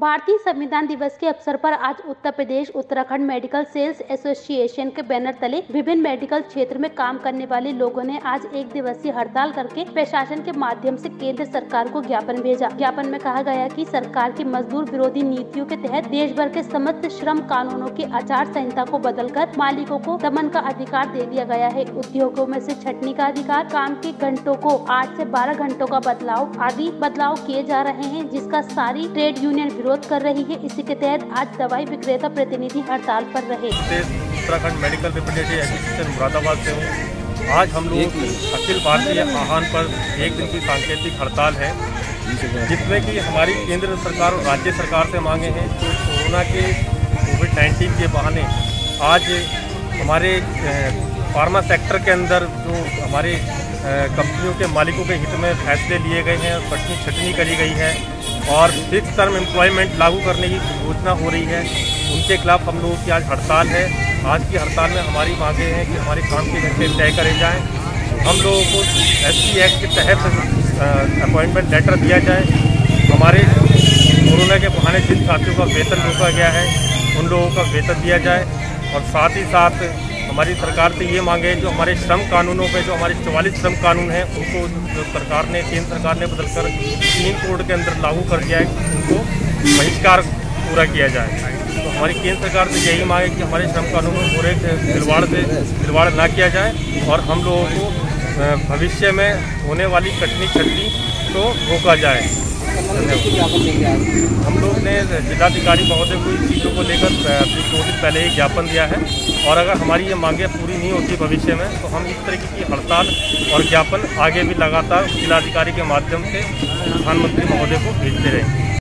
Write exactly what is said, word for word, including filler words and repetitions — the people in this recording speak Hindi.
भारतीय संविधान दिवस के अवसर पर आज Uttar Pradesh Uttarakhand medical sales association के बैनर तले विभिन्न मेडिकल क्षेत्र में काम करने वाले लोगों ने आज एक दिवसीय हड़ताल करके प्रशासन के माध्यम से केंद्र सरकार को ज्ञापन भेजा। ज्ञापन में कहा गया कि सरकार की मजदूर विरोधी नीतियों के तहत देश भर के समस्त श्रम कानूनों की आचार संहिता को बदलकर मालिकों को दमन का अधिकार दे दिया गया है। उद्योगों में से छटनी का अधिकार, काम के घंटों को आठ से बारह घंटों का बदलाव आदि बदलाव किए जा रहे हैं, जिसका सारी ट्रेड यूनियन विरोध कर रही है। इसी के तहत आज दवाई विक्रेता प्रतिनिधि हड़ताल पर रहे। Uttarakhand medical representative association Moradabad से हूँ। आज हम लोग अखिल भारतीय आह्वान पर एक दिन की सांकेतिक हड़ताल है, जिसमें कि हमारी केंद्र सरकार और राज्य सरकार से मांगे हैं जो कोरोना के कोविड नाइन्टीन के बहाने आज हमारे फार्मा सेक्टर के अंदर जो हमारे कंपनियों के मालिकों के हित में फैसले लिए गए हैं, कटनी छटनी करी गई है और फिक्स टर्म एम्प्लॉयमेंट लागू करने की घोषणा हो रही है, उनके खिलाफ हम लोगों की आज हड़ताल है। आज की हड़ताल में हमारी मांगे हैं कि हमारे काम के घंटे तय करे जाएं, हम लोगों को एस सी एक्ट के तहत अपॉइंटमेंट लेटर दिया जाए, हमारे कोरोना के बहाने जिन साथियों का वेतन रोका गया है उन लोगों का वेतन दिया जाए और साथ ही साथ हमारी सरकार से ये मांगे जो हमारे श्रम कानूनों पे जो हमारे चौवालीस श्रम कानून हैं उनको जो सरकार ने केंद्र सरकार ने बदलकर तीन कोड के अंदर लागू कर दिया है, उनको बहिष्कार पूरा किया जाए। तो हमारी केंद्र सरकार से यही मांगे कि हमारे श्रम कानूनों को पूरे खिलवाड़ से खिलवाड़ ना किया जाए और हम लोगों को भविष्य में होने वाली कटनी छटनी को रोका जाए। हम लोग ने जिलाधिकारी महोदय को इन चीज़ों को लेकर दो दिन पहले ही ज्ञापन दिया है और अगर हमारी ये मांगें पूरी नहीं होती भविष्य में तो हम इस तरीके की हड़ताल और ज्ञापन आगे भी लगातार जिलाधिकारी के माध्यम से प्रधानमंत्री महोदय को भेजते रहेंगे।